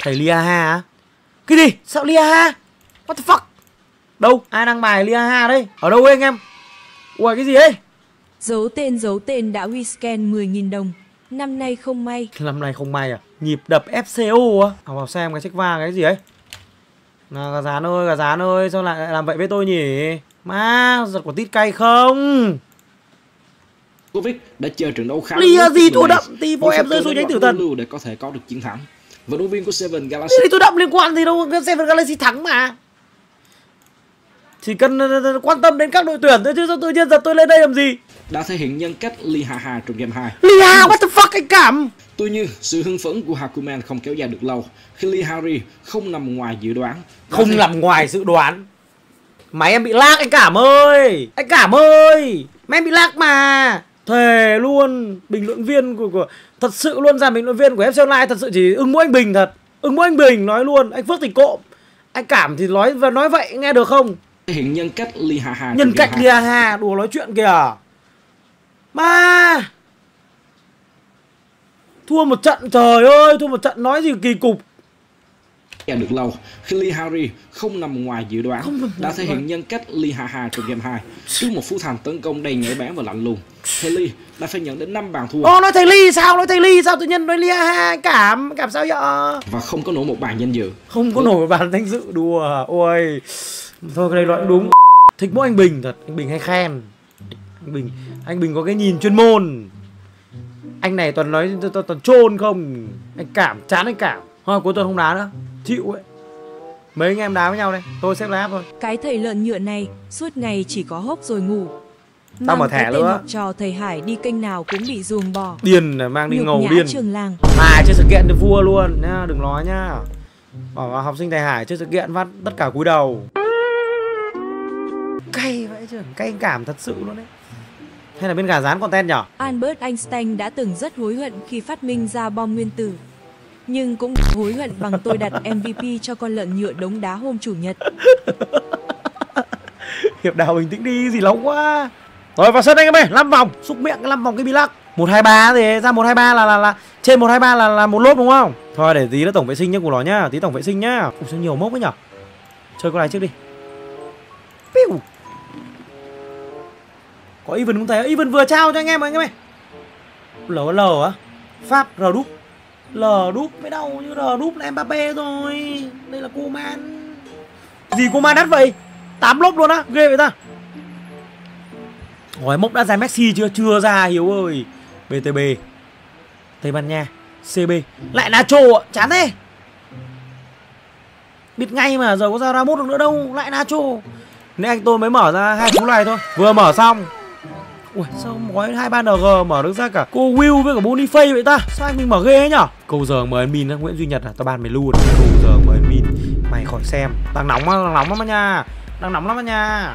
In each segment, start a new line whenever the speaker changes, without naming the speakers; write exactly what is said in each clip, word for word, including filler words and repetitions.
Thầy Liaha á? Cái gì? Sao Liaha? What the fuck? Đâu? Ai đăng bài Liaha đây? Ở đâu ấy anh em? Ui cái gì ấy?
Giấu tên giấu tên đã Wiscan mười nghìn đồng. Năm nay không may.
Năm nay không may à? Nhịp đập ép xê ô á? À, vào xem cái check va cái gì ấy. Nào gà rán ơi, gà rán ơi, sao lại làm vậy với tôi nhỉ? Má, giật quả tít cay không?
Covid đã chơi trận đấu khá
Lia gì thua đậm thì bọn em rơi xuống nhánh tử thần
để có thể có được chiến thắng. Vận động viên của Seven Galaxy
thì thua đậm liên quan gì đâu, Seven Galaxy thắng mà. Chỉ cần quan tâm đến các đội tuyển thôi chứ sao tự nhiên giật tôi lên đây làm gì?
Đã thể hiện nhân cách Liaha trong game hai.
Liaha what the fuck anh cảm.
Tuy nhiên, sự hưng phấn của Hakuman không kéo dài được lâu khi Lihari không nằm ngoài dự đoán.
Không thể... nằm ngoài dự đoán. Máy em bị lag anh Cảm ơi. Anh Cảm ơi, máy em bị lag mà. Thề luôn, bình luận viên của, của thật sự luôn, ra bình luận viên của ép xê Online thật sự chỉ ưng mỗi anh Bình thật. Ưng mỗi anh Bình nói luôn, anh Phước thì cộm. Anh Cảm thì nói và nói vậy nghe được không?
Thể hiện nhân cách Liaha.
Nhân cách Liaha, đùa nói chuyện kìa. Mà thua một trận, trời ơi, thua một trận nói gì kỳ cục.
Được lâu khi Lihari không nằm ngoài dự đoán, không đã thể hiện nhân cách Liaha trong game hai. Trước một Phú Thành tấn công đầy nhạy bén và lạnh lùng, thầy Ly đã phải nhận đến năm bàn thua.
Ồ, nói thầy Ly sao, nói thầy Ly sao tự nhiên nói Liaha Cảm, Cảm sao vậy?
Và không có nổi một bàn danh dự.
Không có nổi một bàn danh dự, đùa. Ôi, thôi cái này nói đúng. Thích mỗi anh Bình thật, anh Bình hay khen. Anh Bình, anh Bình có cái nhìn chuyên môn. Anh này toàn nói toàn, toàn trôn không. Anh Cảm, chán anh Cảm. Thôi cuối tuần không đá nữa, chịu ấy. Mấy anh em đá với nhau đây, tôi xếp láp thôi.
Cái thầy lợn nhựa này suốt ngày chỉ có hốc rồi ngủ.
Tao mở thẻ nữa.
Học trò thầy Hải đi kênh nào cũng bị ruồng bỏ.
Điên là mang đi
Nhục
ngầu
nhã
điên.
trường làng.
Hải chơi sự kiện thì vua luôn nhá, đừng nói nhá. Bảo học sinh thầy Hải chơi sự kiện vắt tất cả cúi đầu. Cay vậy chứ, cay anh Cảm thật sự luôn đấy. Hay là bên gà rán content nhở?
Albert Einstein đã từng rất hối hận khi phát minh ra bom nguyên tử. Nhưng cũng hối hận bằng tôi đặt em vê pê cho con lợn nhựa đống đá hôm chủ nhật.
Hiệp Đào bình tĩnh đi, gì nóng quá. Rồi vào sân anh em ơi, năm vòng, xúc miệng cái năm vòng cái bi lắc. một hai ba thì ra một hai ba là là là trên một hai ba là là một lốp đúng không? Thôi để tí nó tổng vệ sinh nhá của nó nhá, tí tổng vệ sinh nhá. Ủa sao nhiều mốc ấy nhở? Chơi con này trước đi. Piu. Có even cũng thấy, even vừa trao cho anh em anh em ơi. L L á. Pháp R đúp. L đúp mới đâu như R đúp là Mbappé rồi. Đây là Coman. Gì Coman đắt vậy? tám lốp luôn á, ghê vậy ta. Hỏi mốc đã ra Messi chưa? Chưa ra Hiếu ơi. bê tê bê Tây Ban Nha xê bê lại Nacho ạ, chán thế. Biết ngay mà, giờ có ra Ramos được nữa đâu, lại Nacho. Nên anh tôi mới mở ra hai chú này thôi, vừa mở xong. Ui sao gói hai ba en giê mở được ra cả cô Will với cả Boniface vậy ta? Sao anh mình mở ghê ấy nhở? Câu giờ mời anh Min á, Nguyễn Duy Nhật à, tao ban mày luôn. Câu giờ mời anh Min, mày khỏi xem. Đang nóng á, đang nóng lắm á nha. Đang nóng lắm á nha.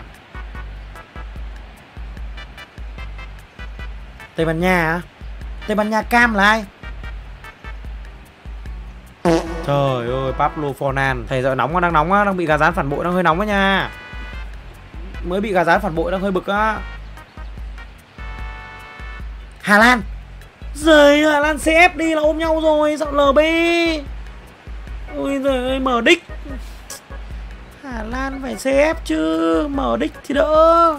Tây Ban Nha á? Tây Ban Nha cam là ai? Trời ơi, Pablo Fornan. Thầy giờ nóng á, đang nóng á, đang bị gà rán phản bội, đang hơi nóng á nha. Mới bị gà rán phản bội, đang hơi bực á. Hà Lan. Rồi Hà Lan xê ép đi là ôm nhau rồi, giọng lờ bê. Ôi giời ơi, mở đích. Hà Lan phải xê ép chứ, mở đích thì đỡ.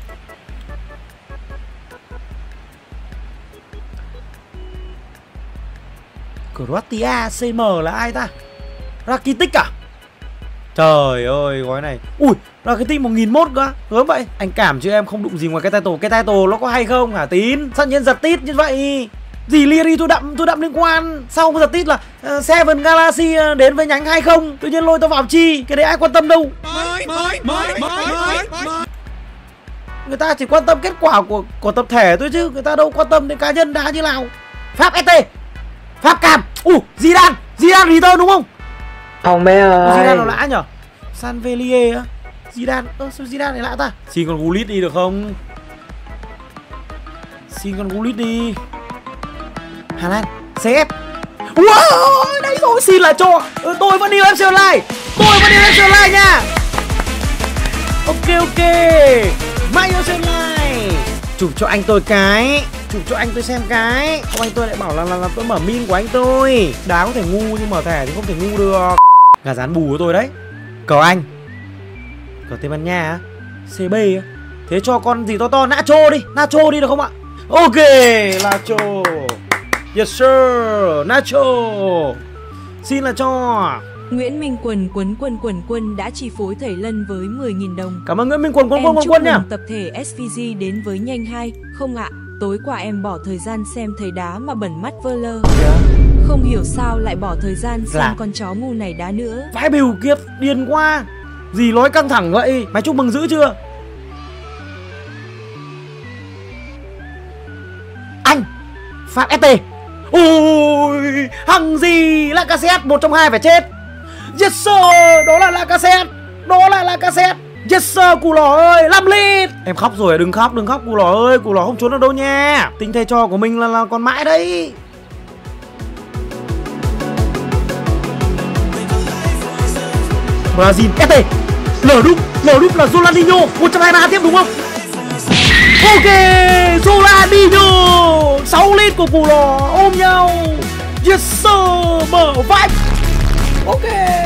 Croatia xê em là ai ta? Rakitic à? Trời ơi, gói này. Ui, Rakitic một nghìn một cơ. Gớm vậy. Anh Cảm chứ em không đụng gì ngoài cái title. Cái title nó có hay không hả Tín? Sao nhiên giật tít như vậy? Gì Lieri tôi đậm, tôi đậm liên quan. Sau giật tít là uh, Seven Galaxy uh, đến với nhánh hay không? Tự nhiên lôi tao vào chi? Cái đấy ai quan tâm đâu. Mới, mới, mới, mới, mới, mới. Người ta chỉ quan tâm kết quả của của tập thể thôi chứ người ta đâu quan tâm đến cá nhân đá như nào. Pháp ét tê. Pháp Cam. Ủa, Zidane, Zidane return đúng không?
Không bé ơi.
Zidane nó lạ nhở? Sanvelier á? Zidane, ơ sao Zidane này lạ ta? Xin con Gullit đi được không? Xin con Gullit đi. Hà Lan, xê ép. Wow, đấy rồi, xin là cho. Ừ, tôi vẫn đi ép xê Online. Tôi vẫn đi ép xê Online nha. Ok ok. Mai ép xê Online. Chụp cho anh tôi cái chụp cho anh tôi xem cái. Không anh tôi lại bảo là là, là tôi mở min của anh tôi. Đá có thể ngu nhưng mở thẻ thì không thể ngu được. Gà rán bù của tôi đấy. Cờ Anh. Cờ Tây Ban Nha á. xê bê á. Thế cho con gì to to, Nacho đi. Nacho đi được không ạ? Ok, Nacho. Yes sir, Nacho. Xin là cho.
Nguyễn Minh Quần quấn quân quần quân đã chi phối thầy Lân với mười nghìn đồng.
Cảm ơn Nguyễn Minh Quần quần
Em
quần quần
chúc
quần nha.
mừng tập thể ét vê giê đến với nhanh hai. Không ạ, tối qua em bỏ thời gian xem thầy đá mà bẩn mắt vơ lơ. Không hiểu sao lại bỏ thời gian xem
Là...
con chó ngu này đá nữa.
Vãi biểu kiệt, điên quá. Gì nói căng thẳng vậy? Mày chúc mừng dữ chưa? Anh Phạm ét tê. Ôi, hằng gì Lacazette, một trong hai phải chết. Yes sir, đó là Lacazette. Đó là Lacazette. Yes sir, cù lỏ ơi, năm lít. Em khóc rồi, đừng khóc, đừng khóc cù lỏ ơi. Cù lỏ không trốn được đâu nha. Tính thầy trò của mình là, là còn mãi đấy. Brazil, ét tê. Lở đúc, lở đúc là Ronaldinho. một trăm hai mươi ba tiếp đúng không? Ok, Ronaldinho. sáu lít của cù lò ôm nhau. Yes sir, mở vai. Ok.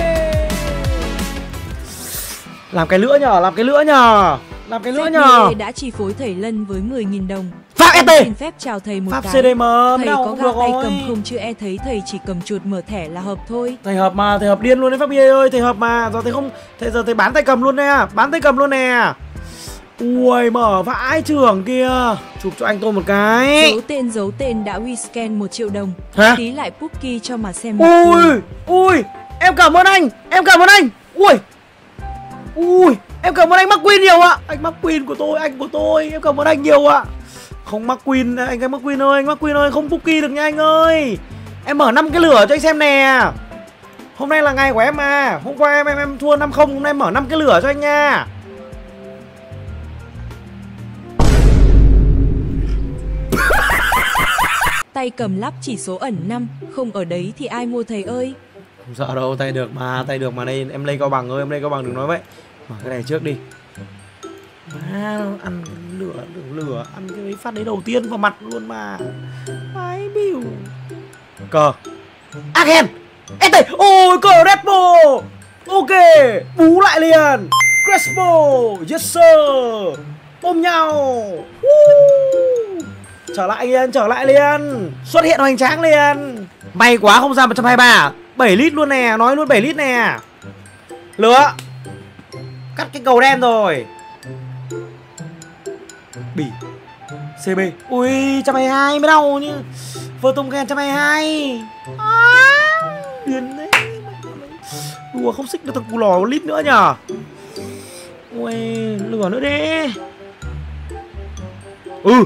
Làm cái lửa nhờ, làm cái lửa nhờ. Làm cái lửa nhờ.
đã chi phối thầy Lân với mười nghìn đồng.
Pháp ét tê.
Xin phép chào thầy một
Pháp
cái.
xê đê em.
Thầy
Đâu
có
cũng
gà
được
tay
rồi.
cầm không chứ e thấy thầy chỉ cầm chuột mở thẻ là hợp thôi.
Thầy hợp mà, thầy hợp điên luôn đấy Pháp Bia ơi, thầy hợp mà. Giờ thầy không, thầy giờ thầy bán tay cầm luôn nè, bán tay cầm luôn nè. Ui, mở vãi trưởng kia. Chụp cho anh tôi một cái.
Giấu tên giấu tên đã WeScan một triệu đồng.
Hả?
Tí lại Pookie cho mà xem.
Ui, ui, em cảm ơn anh, em cảm ơn anh. Ui, ui, em cảm ơn anh McQueen nhiều ạ. Anh McQueen của tôi, anh của tôi, em cảm ơn anh nhiều ạ. Không McQueen, anh cái McQueen ơi, anh McQueen ơi, không Pookie được nha anh ơi. Em mở năm cái lửa cho anh xem nè. Hôm nay là ngày của em mà. Hôm qua em em em thua năm không, hôm nay mở năm cái lửa cho anh nha.
Tay cầm lắp chỉ số ẩn năm, không ở đấy thì ai mua thầy ơi.
Không sợ đâu, tay được mà, tay được mà. Đây em lên Cao Bằng ơi, em lên Cao Bằng đừng nói vậy. Mở cái này trước đi. À, ăn lửa, lửa, lửa, ăn cái đấy phát đấy đầu tiên vào mặt luôn mà. Vãi biểu. Cờ Agen ét tê. Ôi cờ Red Bull. Ok, bú lại liền. Crespo, yes sir. Ôm nhau. Woo. Trở lại liền, trở lại liền. Xuất hiện hoành tráng liền. May quá không ra một trăm hai mươi ba. bảy lít luôn nè, nói luôn bảy lít nè. Lửa. Cắt cái cầu đen rồi. Bỉ xê bê. Ui, một trăm hai mươi hai mới đau như Vơ Tông Ghen một trăm hai mươi hai. À, điên đấy. Đùa không xích được thằng cù lò một lít nữa nhở. Ui, lửa nữa đi. Ừ.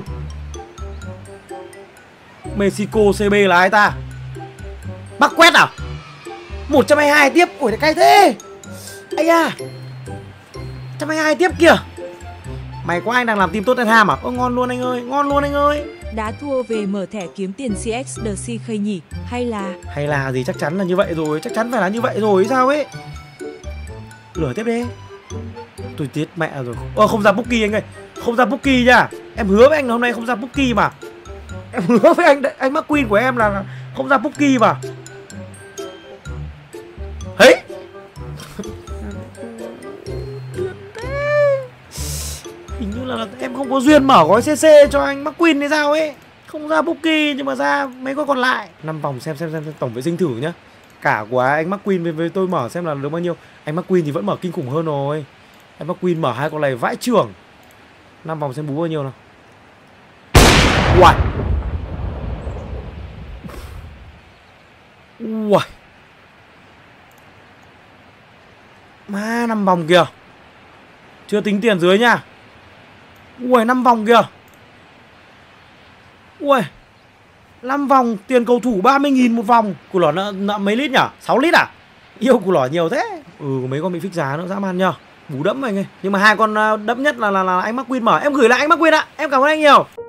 Mexico xê bê là ai ta? Bắc quét à? một trăm hai mươi hai tiếp. Ủa cay thế. Ây da, một trăm hai mươi hai tiếp kìa. Mày quá, anh đang làm team Tottenham à? Ơ ngon luôn anh ơi, ngon luôn anh ơi.
Đã thua về mở thẻ kiếm tiền xê ích đê xê khơi nhỉ? Hay là...
Hay là gì, chắc chắn là như vậy rồi. Chắc chắn phải là như vậy rồi sao ấy. Lửa tiếp đi. Tôi tiết mẹ rồi. Ơ không ra Pookie anh ơi. Không ra Pookie nha. Em hứa với anh là hôm nay không ra Pookie mà. Em hứa với anh, anh McQueen của em là không ra Pookie mà. Đấy. Hình như là em không có duyên mở gói xê xê cho anh McQueen hay sao ấy. Không ra Pookie nhưng mà ra mấy gói còn lại. Năm vòng xem xem xem, xem tổng vệ sinh thử nhá. Cả của anh McQueen với, với tôi mở xem là được bao nhiêu. Anh McQueen thì vẫn mở kinh khủng hơn rồi. Anh McQueen mở hai con này vãi trưởng. Năm vòng xem bú bao nhiêu nào. Uầy. Uầy. Má, năm vòng kìa. Chưa tính tiền dưới nha. Ui, năm vòng kìa. Ui, năm vòng, tiền cầu thủ ba mươi nghìn một vòng. Củ lỏ nợ, nợ mấy lít nhỉ? sáu lít à? Yêu củ lỏ nhiều thế. Ừ, mấy con bị fix giá nữa, dã man nhờ. Bú đẫm anh ơi. Nhưng mà hai con đẫm nhất là, là, là anh McQueen mở. Em gửi lại anh McQueen ạ. Em cảm ơn anh nhiều.